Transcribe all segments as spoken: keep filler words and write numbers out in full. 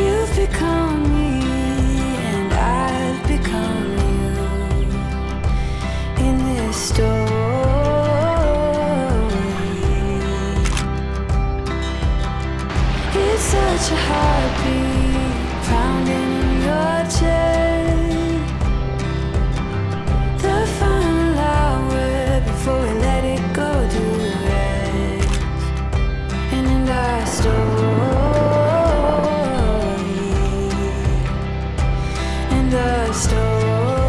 You've become me and I've become you in this story. It's such a heartbeat pounding in your chest. The final hour before we let it go to rest. And in our story, in the story,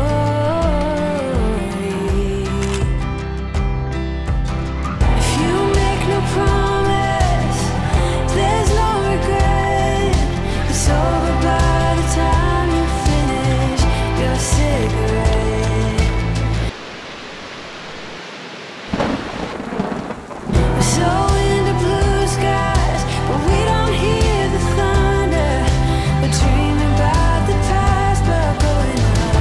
if you make no promise, there's no regret. It's over by the time you finish your cigarette. We're so into blue skies, but we don't hear the thunder. We're dreaming about the past, but going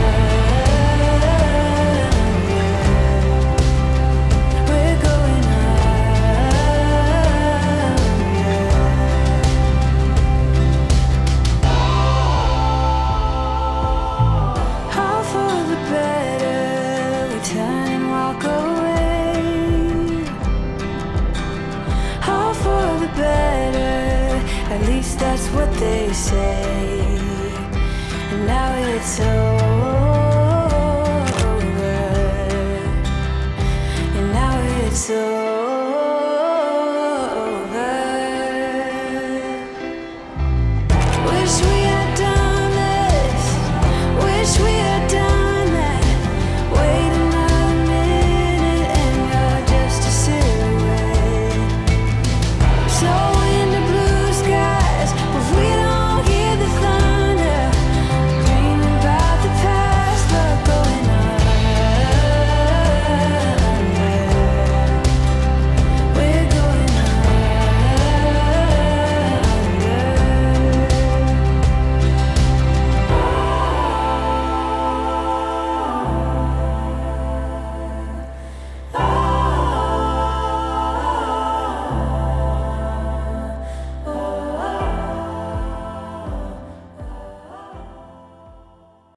under. We're going all for the better, we turn and walk away. All for the better, at least that's what they say. And now it's over.